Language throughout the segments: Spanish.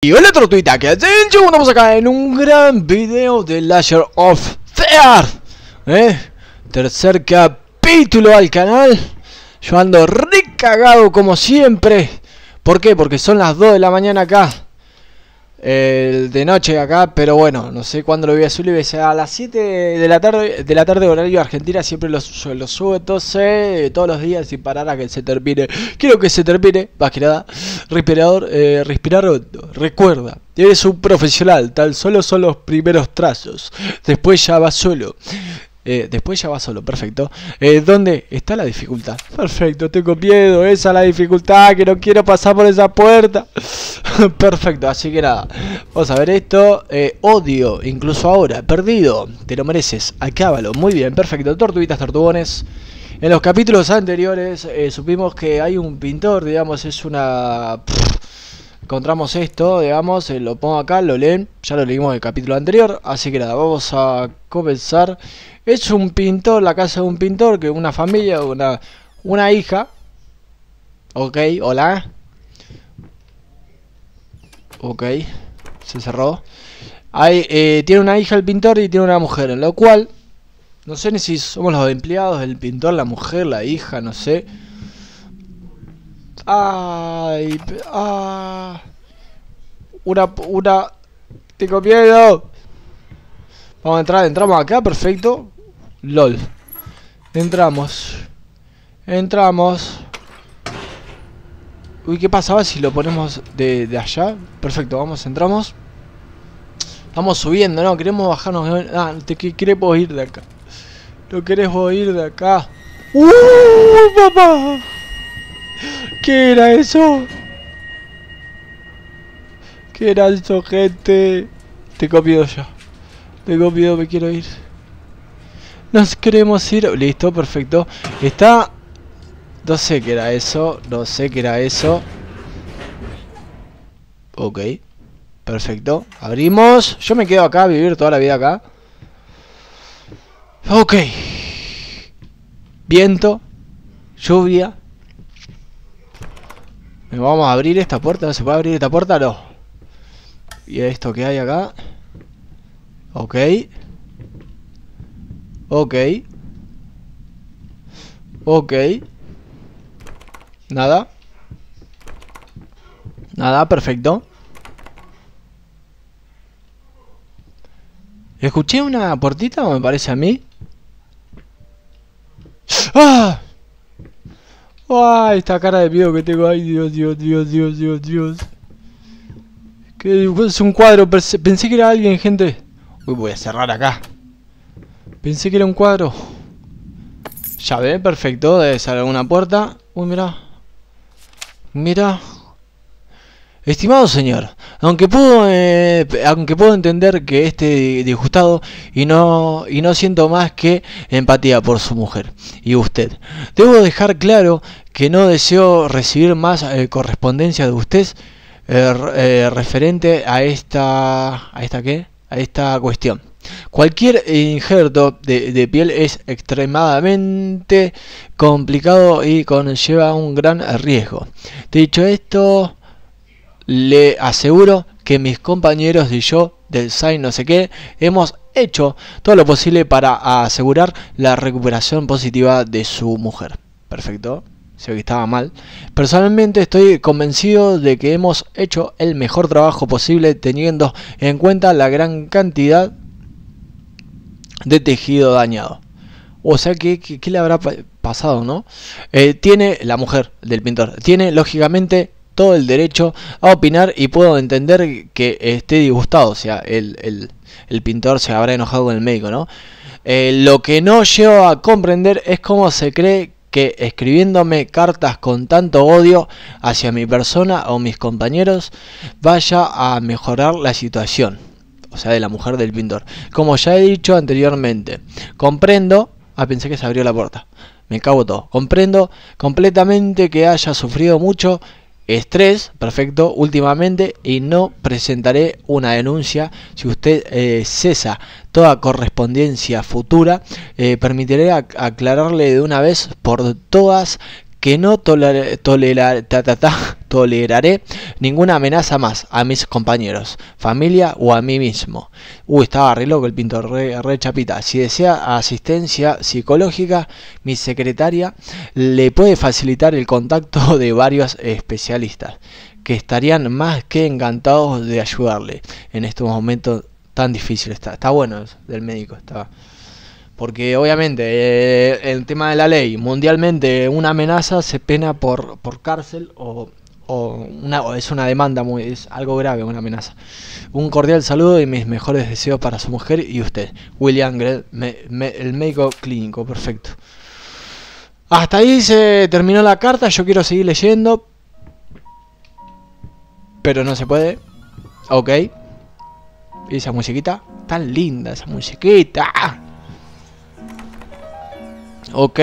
Y hola tortuita, que estamos acá en un gran video de Layers of Fear, tercer capítulo al canal. Yo ando recagado como siempre. ¿Por qué? Porque son las 2 de la mañana acá, de noche acá, pero bueno, no sé cuándo lo voy a subir. A las 7 de la tarde horario Argentina. Siempre lo subo, entonces todos los días sin parar a que se termine. Quiero que se termine, más que nada. Respirar hondo. Recuerda, eres un profesional, tan solo son los primeros trazos. Después ya va solo. Perfecto. ¿Dónde está la dificultad? Perfecto, tengo miedo, esa es la dificultad, que no quiero pasar por esa puerta. Perfecto, así que nada, vamos a ver esto. Odio, incluso ahora, perdido, te lo mereces, acábalo. Muy bien, perfecto, tortuguitas, tortugones. En los capítulos anteriores supimos que hay un pintor, digamos, es una... Encontramos esto, digamos, lo pongo acá, lo leen. Ya lo leímos en el capítulo anterior. Así que nada, vamos a comenzar. Es un pintor, la casa de un pintor, que una familia, una hija. Ok, hola. Ok, se cerró. Tiene una hija el pintor y tiene una mujer, en lo cual no sé ni si somos los empleados del pintor, la mujer, la hija, no sé. Ay, tengo miedo. Vamos a entrar, entramos acá, perfecto. LOL. Entramos. Uy, ¿qué pasaba si lo ponemos de allá? Perfecto, vamos, entramos. Vamos subiendo, no, queremos bajarnos. Ah, queremos ir de acá. No queremos ir de acá. Papá. ¿Qué era eso? ¿Qué era eso, gente? Tengo miedo ya. Tengo miedo, me quiero ir. Nos queremos ir. Listo, perfecto. Está... No sé qué era eso. No sé qué era eso. Ok. Perfecto. Abrimos. Yo me quedo acá, a vivir toda la vida acá. Ok. Viento. Lluvia. Vamos a abrir esta puerta. ¿No se puede abrir esta puerta? No. ¿Y esto que hay acá? Ok. Ok. Ok. Nada. Nada, perfecto. ¿Escuché una puertita o me parece a mí? ¡Ah! ¡Ay! Esta cara de miedo que tengo. ¡Ay, Dios! ¿Qué es un cuadro? Pensé que era alguien, gente. Uy, voy a cerrar acá. Pensé que era un cuadro. Llave, perfecto. Debe ser alguna puerta. Uy, mira. Estimado señor, aunque puedo entender que esté disgustado y no siento más que empatía por su mujer y usted, debo dejar claro que no deseo recibir más correspondencia de usted referente a esta cuestión. Cualquier injerto de piel es extremadamente complicado y conlleva un gran riesgo. Dicho esto, le aseguro que mis compañeros y yo del SAI no sé qué hemos hecho todo lo posible para asegurar la recuperación positiva de su mujer. Perfecto, se ve que estaba mal. Personalmente estoy convencido de que hemos hecho el mejor trabajo posible teniendo en cuenta la gran cantidad de tejido dañado. O sea, ¿qué le habrá pasado, no? Tiene la mujer del pintor, tiene lógicamente todo el derecho a opinar y puedo entender que esté disgustado. O sea, el pintor se habrá enojado con el médico, ¿no? Lo que no llego a comprender es cómo se cree que escribiéndome cartas con tanto odio hacia mi persona o mis compañeros vaya a mejorar la situación. O sea, de la mujer del pintor. Como ya he dicho anteriormente, comprendo... Ah, pensé que se abrió la puerta. Me cago todo. Comprendo completamente que haya sufrido mucho estrés, perfecto, últimamente, y no presentaré una denuncia si usted cesa toda correspondencia futura. Permitiré aclararle de una vez por todas que no toleraré ninguna amenaza más a mis compañeros, familia o a mí mismo. Estaba re loco el pintor, re chapita. Si desea asistencia psicológica, mi secretaria le puede facilitar el contacto de varios especialistas que estarían más que encantados de ayudarle en estos momentos tan difíciles. Está bueno eso del médico, está. Porque obviamente el tema de la ley, mundialmente una amenaza se pena por cárcel o es una demanda, es algo grave una amenaza. Un cordial saludo y mis mejores deseos para su mujer y usted. William Grell, el médico clínico, perfecto. Hasta ahí se terminó la carta, yo quiero seguir leyendo. Pero no se puede. Ok. Y esa musiquita, tan linda esa musiquita. Ok.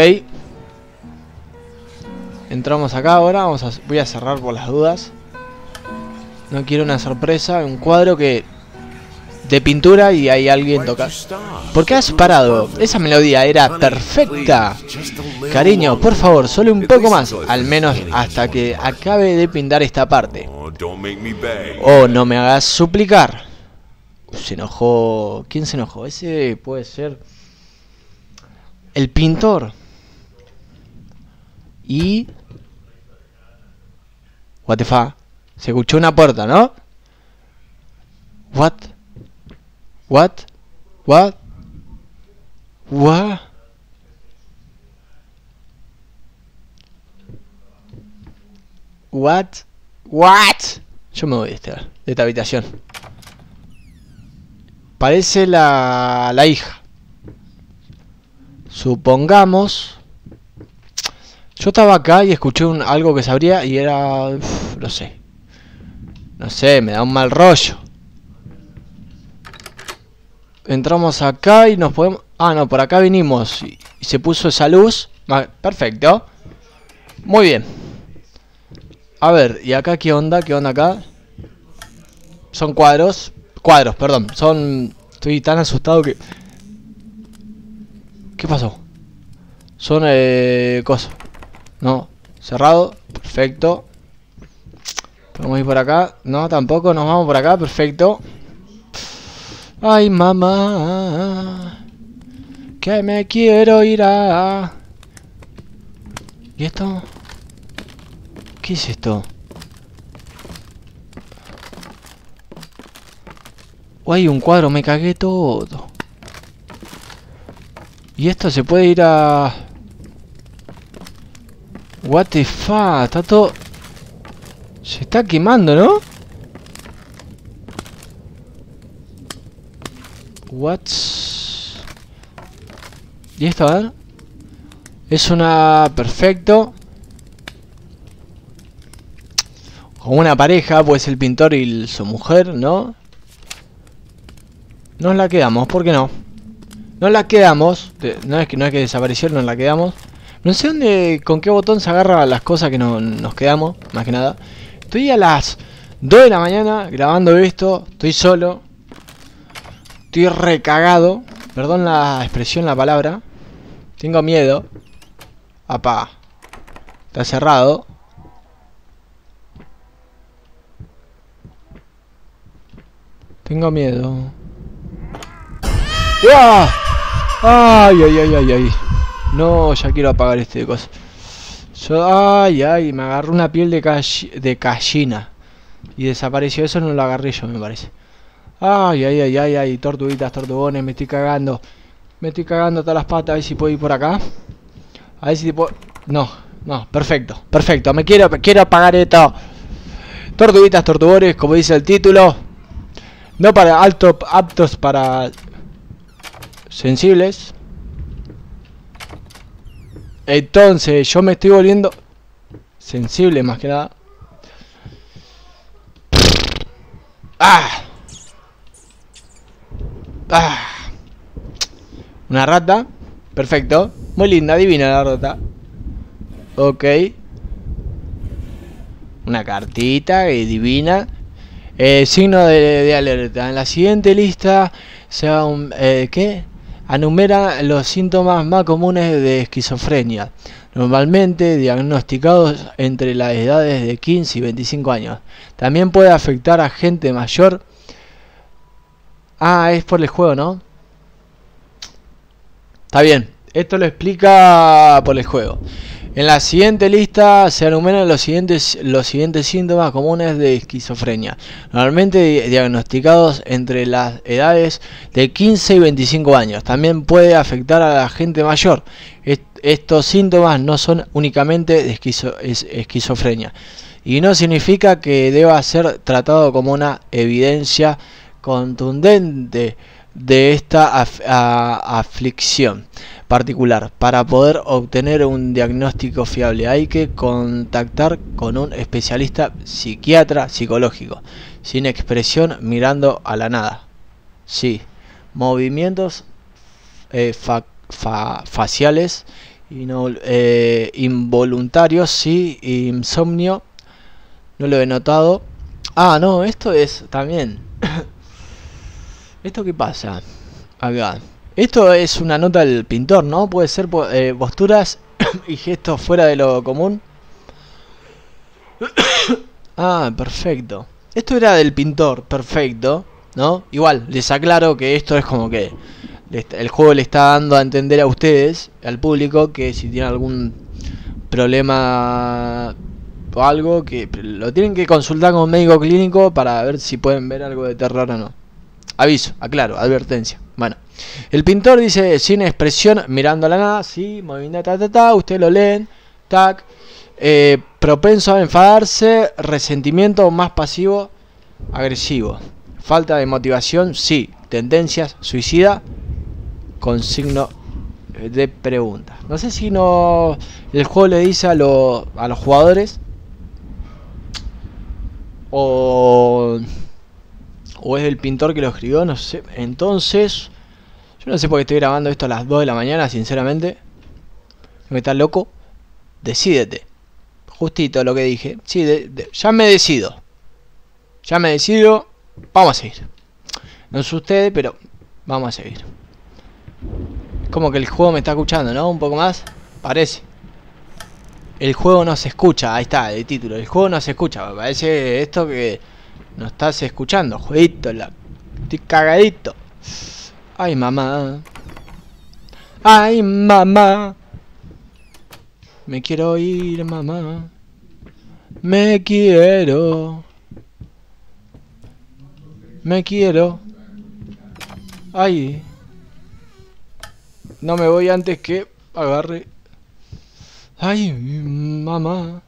Entramos acá ahora. Voy a cerrar por las dudas. No quiero una sorpresa. Un cuadro que de pintura y hay alguien tocando. ¿Por qué has parado? Esa melodía era perfecta. Cariño, por favor, solo un poco más. Al menos hasta que acabe de pintar esta parte. Oh, no me hagas suplicar. Se enojó. ¿Quién se enojó? Ese puede ser el pintor. Y what the fuck? Se escuchó una puerta, ¿no? What? Yo me voy de esta habitación. Parece la hija. Supongamos. Yo estaba acá y escuché algo que se abría y era... no sé. No sé, me da un mal rollo. Entramos acá y nos podemos... Ah, no, por acá vinimos y se puso esa luz. Perfecto. Muy bien. A ver, ¿y acá qué onda? ¿Qué onda acá? Son cuadros. Cuadros, perdón. Son... Estoy tan asustado que... ¿Qué pasó? Son cosas. No, cerrado. Perfecto. Podemos ir por acá. No, tampoco. Nos vamos por acá. Perfecto. Ay, mamá, que me quiero ir a... ¿Y esto? ¿Qué es esto? Hay un cuadro, me cagué todo. Y esto se puede ir a... What the fuck, está todo... Se está quemando, ¿no? What? ¿Y esto, a ver? Es una... Perfecto. Con una pareja, pues el pintor y su mujer, ¿no? Nos la quedamos, ¿por qué no? Nos la quedamos. No es que desapareció, nos la quedamos. No sé dónde, con qué botón se agarra las cosas que nos quedamos, más que nada. Estoy a las 2 de la mañana grabando esto. Estoy solo. Estoy recagado. Perdón la expresión, la palabra. Tengo miedo. Apá. Está cerrado. Tengo miedo. ¡Uah! ¡Ay, ay, ay, ay, ay! No, ya quiero apagar este de cosas. Ay, ay, me agarró una piel de gallina. Y desapareció. Eso no lo agarré yo, me parece. Ay, ay, ay, ay, ay. Tortuguitas, tortugones, me estoy cagando. Me estoy cagando todas las patas. A ver si puedo ir por acá. A ver si puedo... No, no, perfecto, perfecto. Quiero apagar esto. Tortuguitas, tortugones, como dice el título. No para aptos para... sensibles. Entonces yo me estoy volviendo sensible más que nada. ¡Ah! ¡Ah! Una rata. Perfecto. Muy linda, divina la rata. Ok. Una cartita divina. Signo de alerta. En la siguiente lista sea un... ¿qué? enumera los síntomas más comunes de esquizofrenia, normalmente diagnosticados entre las edades de 15 y 25 años. También puede afectar a gente mayor. Ah, es por el juego, ¿no? Está bien, esto lo explica por el juego. En la siguiente lista se enumeran los siguientes síntomas comunes de esquizofrenia, normalmente diagnosticados entre las edades de 15 y 25 años. También puede afectar a la gente mayor. Estos síntomas no son únicamente de esquizofrenia y no significa que deba ser tratado como una evidencia contundente de esta aflicción particular. Para poder obtener un diagnóstico fiable hay que contactar con un especialista psiquiatra psicológico. Sin expresión, mirando a la nada. Sí. Movimientos faciales involuntarios. Sí. Insomnio. No lo he notado. Ah, no, esto es también. ¿Esto qué pasa? Acá. Esto es una nota del pintor, ¿no? Puede ser posturas y gestos fuera de lo común. Ah, perfecto. Esto era del pintor, perfecto, ¿no? Igual, les aclaro que esto es como que el juego le está dando a entender a ustedes, al público, que si tienen algún problema o algo, que lo tienen que consultar con un médico clínico para ver si pueden ver algo de terror o no. Aviso, aclaro, advertencia. Bueno, el pintor dice sin expresión, mirando a la nada, sí, movimiento, ustedes lo leen, tac, propenso a enfadarse, resentimiento más pasivo, agresivo, falta de motivación, sí, tendencias, suicida, con signo de pregunta. No sé si no el juego le dice a los jugadores o es el pintor que lo escribió, no sé. Entonces, yo no sé por qué estoy grabando esto a las 2 de la mañana, sinceramente. ¿Me está loco? Decídete. Justito lo que dije. Sí, ya me decido. Ya me decido. Vamos a seguir. No sé ustedes, pero vamos a seguir. Es como que el juego me está escuchando, ¿no? Un poco más. Parece. El juego no se escucha. Ahí está, el título. El juego no se escucha. Me parece esto que... no estás escuchando, jueguito, estoy cagadito. Ay, mamá. Ay, mamá. Me quiero ir, mamá. Me quiero. Me quiero. Ay. No me voy antes que agarre. Ay, mamá.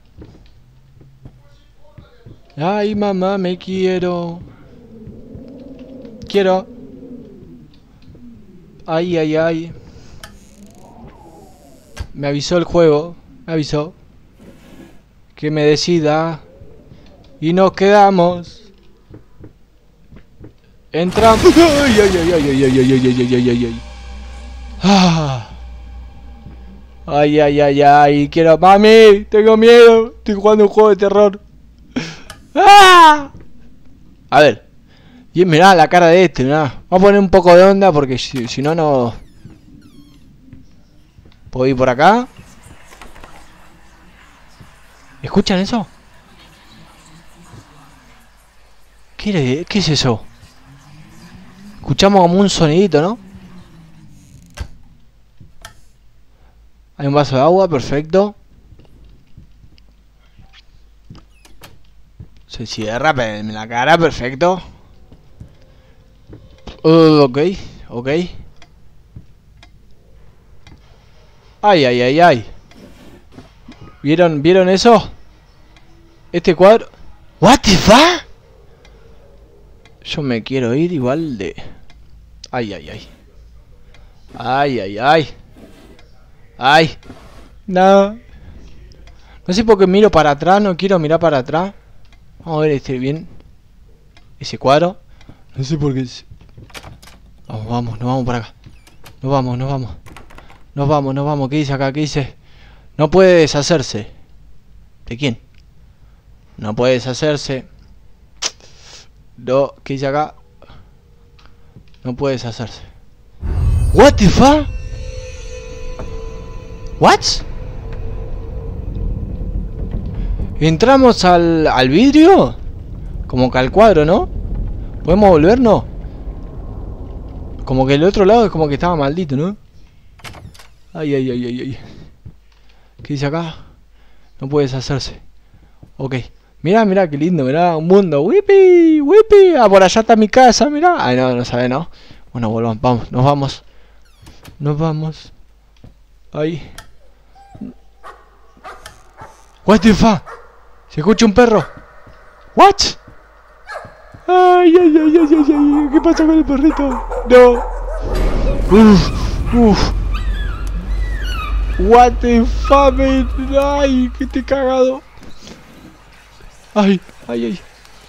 Ay, mamá, me quiero. Quiero. Ay, ay, ay. Me avisó el juego. Me avisó. Que me decida. Y nos quedamos. Entramos. Ay, ay, ay, ay, ay, ay, ay, ay, ay, ay, ay, ay. Ah. Ay, ay, ay, ay. Quiero. Mami, tengo miedo. Estoy jugando un juego de terror. ¡Ah! A ver. Y mirá la cara de este, mirá. Vamos a poner un poco de onda porque si no, no... ¿Puedo ir por acá? ¿Escuchan eso? ¿Qué es eso? Escuchamos como un sonidito, ¿no? Hay un vaso de agua, perfecto. Se cierra en la cara, perfecto. Ok, ok. Ay, ay, ay, ay. ¿Vieron eso? Este cuadro. What the fuck? Yo me quiero ir igual de... Ay, ay, ay. Ay, ay, ay. Ay. No. No sé por qué miro para atrás, no quiero mirar para atrás. Vamos a ver bien ese cuadro. No sé por qué. Vamos, nos vamos por acá. Nos vamos. Nos vamos. ¿Qué dice acá? ¿Qué dice? No puede deshacerse. ¿De quién? No puede deshacerse. No, ¿qué dice acá? No puede deshacerse. What the fuck? What? Entramos al vidrio. Como que al cuadro, ¿no? ¿Podemos volver? No. Como que el otro lado es como que estaba maldito, ¿no? Ay, ay, ay, ay, ay. ¿Qué dice acá? No puede deshacerse. Ok. Mirá, mirá, qué lindo, mirá, un mundo. ¡Wipi! ¡Wipi! Ah, por allá está mi casa, mirá. Ay, no, no sabe, ¿no? Bueno, volvamos, vamos, nos vamos. Nos vamos. Ahí. What the fuck? Se escucha un perro. What? Ay, ay, ay, ay, ay, ay. ¿Qué pasa con el perrito? No. Uf. What the fuck, man? Ay, que te he cagado. Ay, ay, ay.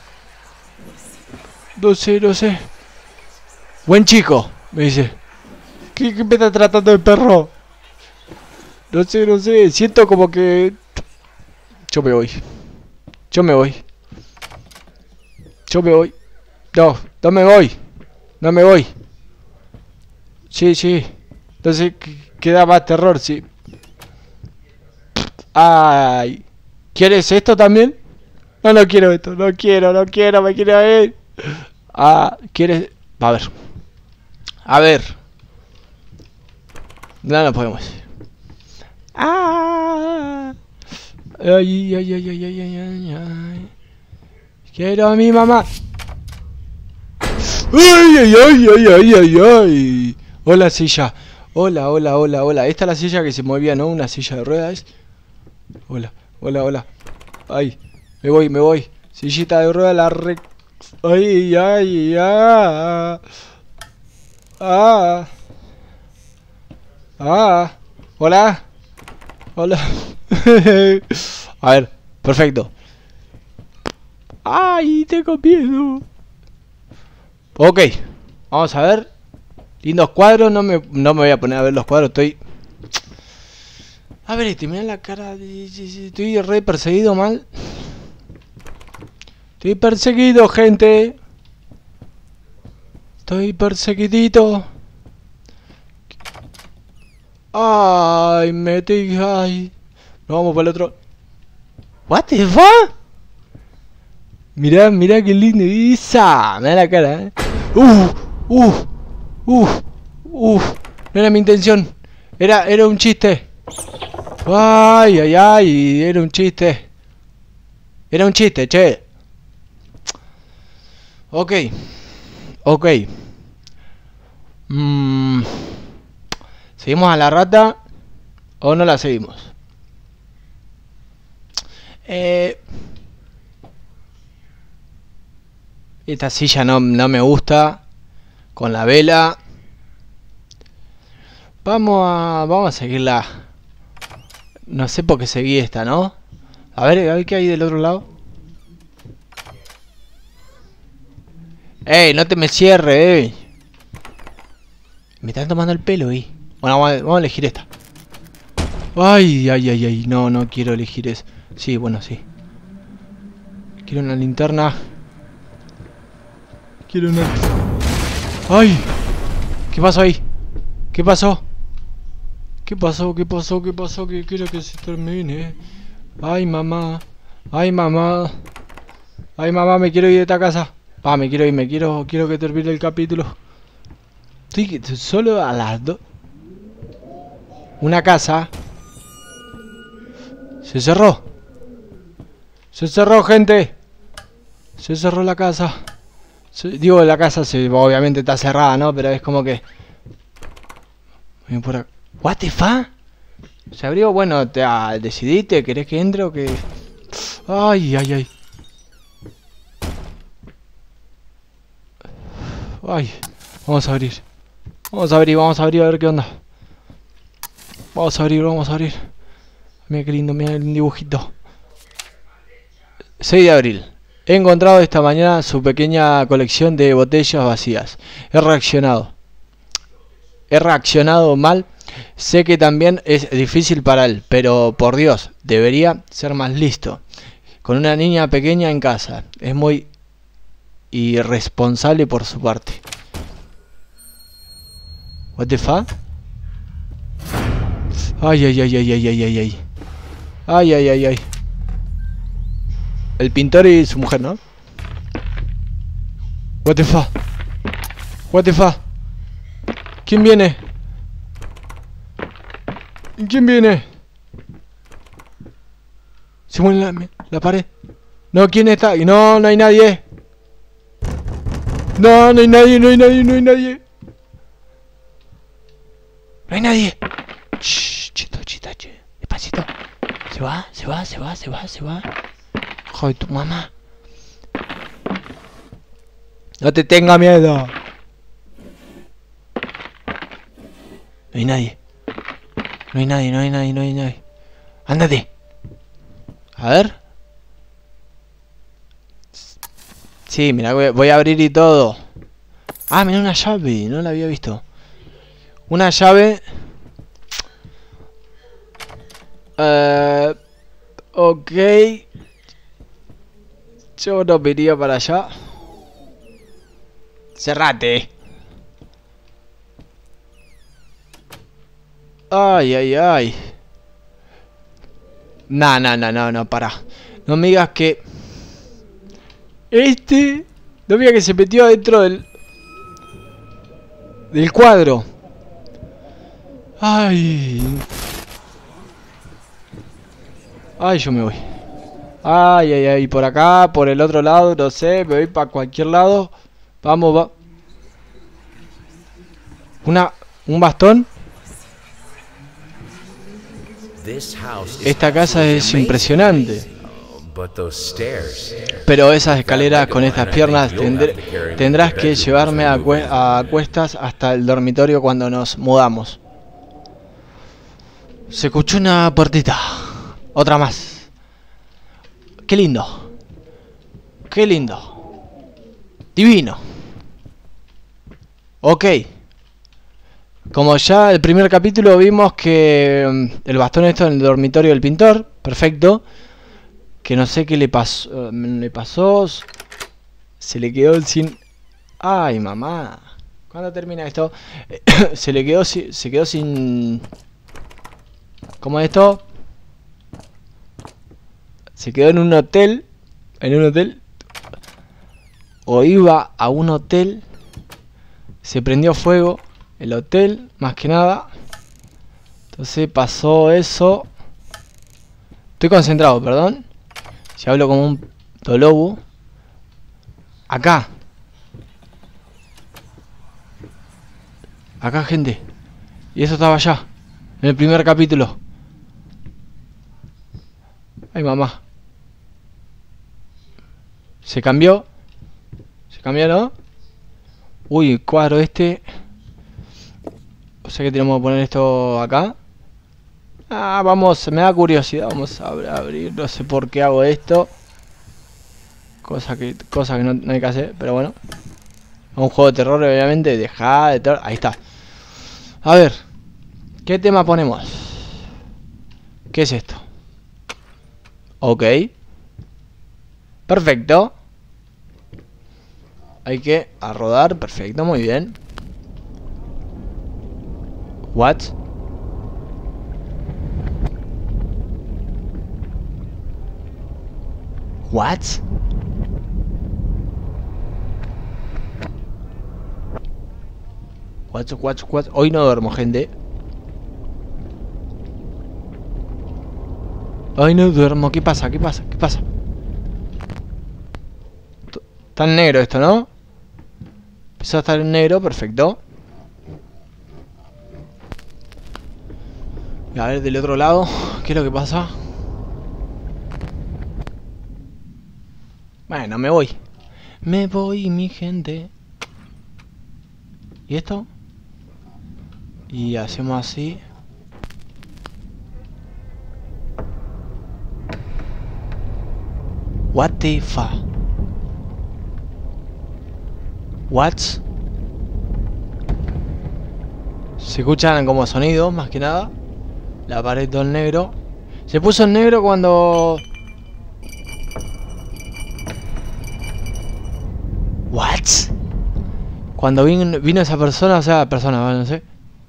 No sé, no sé. Buen chico, me dice. ¿Qué me está tratando el perro? No sé, no sé. Siento como que... Yo me voy. Yo me voy. Yo me voy. No, no me voy. No me voy. Sí, sí. Entonces queda más terror, sí. Ay. ¿Quieres esto también? No, no quiero esto. No quiero, no quiero. Me quiero ir. Ah, ¿quieres? A ver. A ver. No, no podemos. Ah. Ay, ay, ay, ay, ay, ay, ay, ay. Quiero a mi mamá. Ay, ay, ay, ay, ay, ay, ay. Hola, silla. Hola, hola, hola, hola. Esta es la silla que se movía, ¿no? Una silla de ruedas. Hola, hola, hola. Ay, me voy, me voy. Sillita de ruedas, la re... Ay, ay, ay. Ah. Ah. Hola. Hola. A ver, perfecto. Ay, tengo miedo. Ok, vamos a ver. Lindos cuadros, no me voy a poner a ver los cuadros, estoy... A ver, mirá la cara de... Estoy re perseguido mal. Estoy perseguido, gente. Estoy perseguidito. Ay, metí... Ay. Nos vamos para el otro. What the fuck? Mirá, mirá qué lindo. Isa, mirá la cara, No era mi intención. Era un chiste. Ay, ay, ay. Era un chiste. Era un chiste, che. Ok. Ok. ¿Seguimos a la rata? ¿O no la seguimos? Esta silla no me gusta. Con la vela. Vamos a seguirla. No sé por qué seguí esta, ¿no? A ver qué hay del otro lado. ¡Ey! No te me cierres, Me están tomando el pelo, Bueno, vamos a elegir esta. Ay, ay, ay, ay. No, no quiero elegir eso. Sí, bueno, sí. Quiero una linterna. Quiero una... ¡Ay! ¿Qué pasó ahí? ¿Qué pasó? ¿Qué pasó? ¿Qué pasó? ¿Qué pasó? Que quiero que se termine. Ay, mamá. Ay, mamá. Ay, mamá, me quiero ir de esta casa. Me quiero ir, quiero que termine el capítulo. Estoy solo a las 2. Una casa. Se cerró. Se cerró, gente. Se cerró la casa. Digo, la casa obviamente está cerrada, ¿no? Pero es como que... Por acá. What the fuck? Se abrió, bueno, decidiste, ¿querés que entre o que...? Ay, ay, ay. Ay, vamos a abrir. Vamos a abrir a ver qué onda. Vamos a abrir. Mira qué lindo, mira el dibujito. 6 de abril. He encontrado esta mañana su pequeña colección de botellas vacías. He reaccionado mal. Sé que también es difícil para él, pero por Dios, debería ser más listo. Con una niña pequeña en casa. Es muy irresponsable por su parte. What the fuck? Ay, ay, ay, ay, ay, ay, ay, ay. Ay, ay, ay, ay. El pintor y su mujer, ¿no? What the fuck? What the fuck? ¿Quién viene? ¿Quién viene? Se mueve la pared. No, ¿quién está? No, no hay nadie. No, no hay nadie, no hay nadie, no hay nadie. No hay nadie. Shh, chito, chita, che. Despacito. Se va, se va, se va, se va, se va. Hijo de tu mamá. No te tenga miedo. No hay nadie. No hay nadie, no hay nadie, no hay nadie. Ándate. A ver. Sí, mira, voy a abrir y todo. Ah, mira una llave, no la había visto. Una llave. Ok. Yo no iría para allá. Cerrate. Ay, ay, ay. No, no, no, no, no, para. No me digas que... No me digas que se metió adentro del cuadro. Ay. Ay, yo me voy. Ay, ay, ay, por acá, por el otro lado, no sé, me voy para cualquier lado. Vamos, va. Un bastón. Esta casa es impresionante. Pero esas escaleras con estas piernas tendrás que llevarme a cuestas hasta el dormitorio cuando nos mudamos. Se escuchó una puertita. Otra más. Qué lindo. Qué lindo. Divino. Ok. Como ya el primer capítulo vimos que el bastón esto en el dormitorio del pintor. Perfecto. Que no sé qué le pasó. Se le quedó sin... Ay, mamá. ¿Cuándo termina esto? Se quedó sin... ¿Cómo es esto? Se quedó en un hotel. En un hotel. O iba a un hotel. Se prendió fuego el hotel, más que nada. Entonces pasó eso. Estoy concentrado, perdón. Si hablo como un tolobu. Acá. Acá, gente. Y eso estaba allá. En el primer capítulo. Ay, mamá. Se cambió. Se cambió, ¿no? Uy, el cuadro este. O sea que tenemos que poner esto acá. Ah, vamos, me da curiosidad. Vamos a abrir, no sé por qué hago esto. Cosa que no hay que hacer, pero bueno. Un juego de terror, obviamente. Deja de terror. Ahí está. A ver. ¿Qué tema ponemos? ¿Qué es esto? Ok. Perfecto. Hay que rodar. Perfecto, muy bien. What? What? What? Hoy no duermo, gente. Hoy no duermo. ¿Qué pasa? ¿Qué pasa? ¿Qué pasa? Está en negro esto, ¿no? Empezó a estar en negro, perfecto. Y a ver, del otro lado, ¿qué es lo que pasa? Bueno, me voy. Me voy, mi gente. ¿Y esto? Y hacemos así. What the fuck? What? Se escuchan como sonidos, más que nada. La pared todo en negro. Se puso en negro cuando... What? Cuando vino esa persona, o sea, persona, no sé.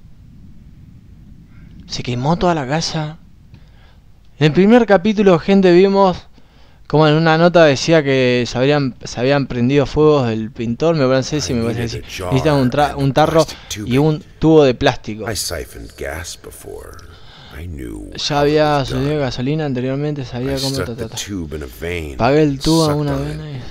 Se quemó toda la casa. En el primer capítulo, gente, vimos como en una nota decía que se habían prendido fuegos del pintor. Me parece si me parece decir. Necesitan un tarro y un tubo de plástico. Ya había sucedido gasolina anteriormente, sabía cómo pagué el tubo a una vena y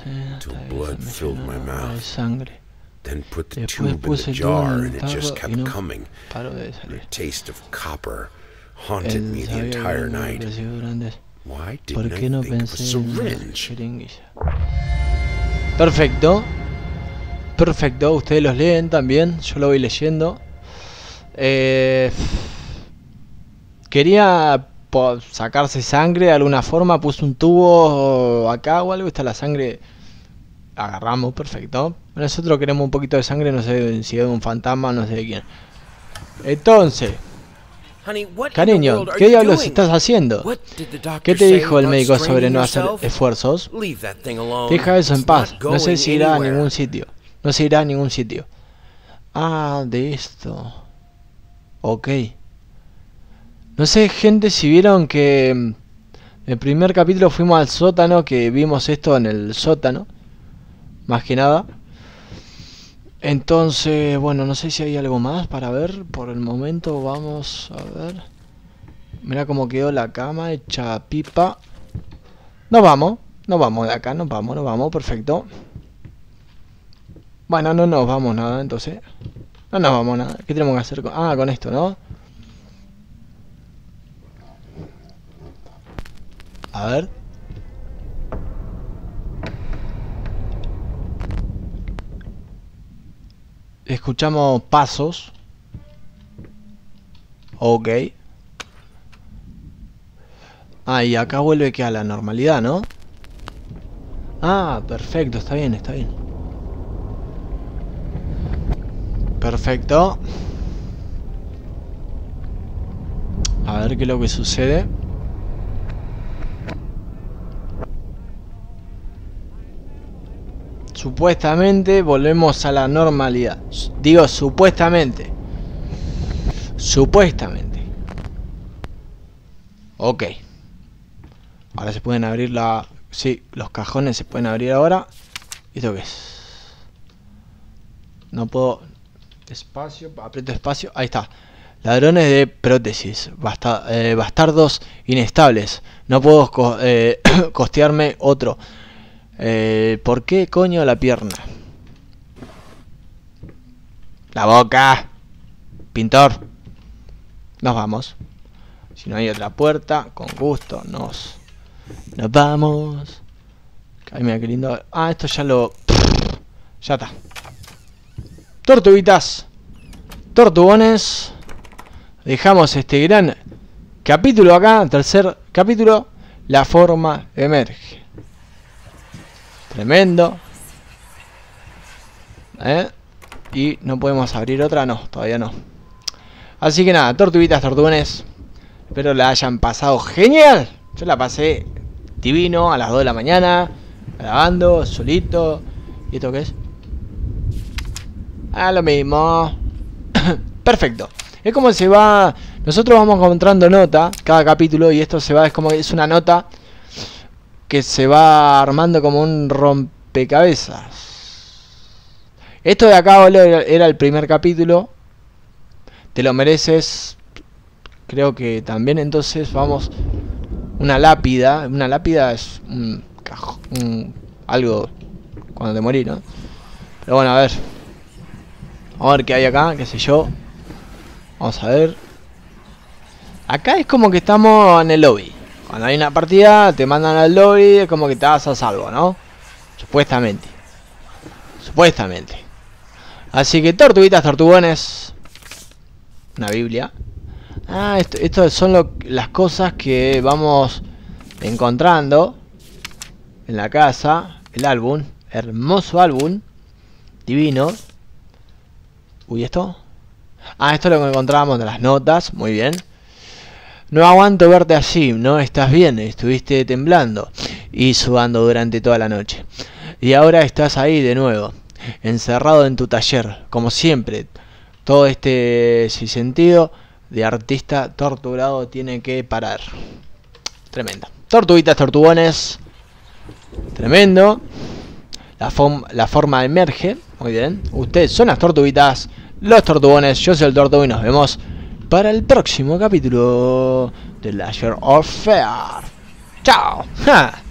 sangre. Después puse el tubo en el tarro y no paró de salir. Él sabía que durante... ¿Por qué no pensé en una jeringuilla? Perfecto. Perfecto, ustedes los leen también, yo lo voy leyendo. Quería sacarse sangre de alguna forma, puse un tubo acá o algo, está la sangre. Agarramos, perfecto. Nosotros queremos un poquito de sangre, no sé si es de un fantasma, no sé de quién. Entonces, cariño, ¿qué diablos estás haciendo? ¿Qué te dijo el médico sobre no hacer esfuerzos? Deja eso en paz, no sé si irá a ningún sitio. No se irá a ningún sitio. Ah, de esto. Ok. No sé, gente, si vieron que en el primer capítulo fuimos al sótano, que vimos esto en el sótano. Más que nada. Entonces, bueno, no sé si hay algo más para ver. Por el momento vamos a ver. Mira cómo quedó la cama hecha pipa. Nos vamos de acá, nos vamos, perfecto. Bueno, no nos vamos nada, entonces. No nos vamos nada. ¿Qué tenemos que hacer con esto, no? A ver. Escuchamos pasos. Ok. Ah, y acá vuelve que a la normalidad, ¿no? Ah, perfecto, está bien, está bien. Perfecto. A ver qué es lo que sucede. Supuestamente volvemos a la normalidad. Digo supuestamente. Supuestamente. Ok. Ahora se pueden abrir la... Sí, los cajones se pueden abrir ahora. ¿Y esto qué es? No puedo... Espacio, aprieto espacio. Ahí está. Ladrones de prótesis. Bastardos inestables. No puedo costearme otro. ¿Por qué coño la pierna? La boca. Pintor. Nos vamos. Si no hay otra puerta, con gusto nos vamos. Ay, mira qué lindo. Ah, esto ya lo... Ya está. Tortuguitas. Tortugones. Dejamos este gran capítulo acá. Tercer capítulo. La forma emerge. Tremendo. Y no podemos abrir otra. No, todavía no. Así que nada, tortuguitas, tortugones. Espero la hayan pasado genial. Yo la pasé divino a las 2 de la mañana. Grabando, solito. ¿Y esto qué es? Ah, lo mismo. Perfecto. Es como se va... Nosotros vamos encontrando nota cada capítulo. Y esto se va... Es como es una nota que se va armando como un rompecabezas. Esto de acá, boludo, era el primer capítulo. Te lo mereces. Creo que también. Entonces vamos. Una lápida. Una lápida es un cajón, algo cuando te morís, ¿no? Pero bueno, a ver. Vamos a ver qué hay acá, qué sé yo. Vamos a ver. Acá es como que estamos en el lobby. Cuando hay una partida, te mandan al lobby, es como que te vas a salvo, ¿no? Supuestamente. Supuestamente. Así que tortuguitas, tortugones. Una Biblia. Ah, esto son las cosas que vamos encontrando en la casa. El álbum. Hermoso álbum. Divino. Uy, ¿esto? Ah, esto es lo que encontrábamos de las notas. Muy bien. No aguanto verte así, ¿no? Estás bien, estuviste temblando y sudando durante toda la noche. Y ahora estás ahí de nuevo, encerrado en tu taller, como siempre. Todo este sinsentido de artista torturado tiene que parar. Tremendo. Tortuguitas, tortugones. Tremendo. La forma emerge. Muy bien. Ustedes son las tortuguitas, los tortugones. Yo soy el Tortugo y nos vemos para el próximo capítulo de Layers of Fear. ¡Chao! ¡Ja!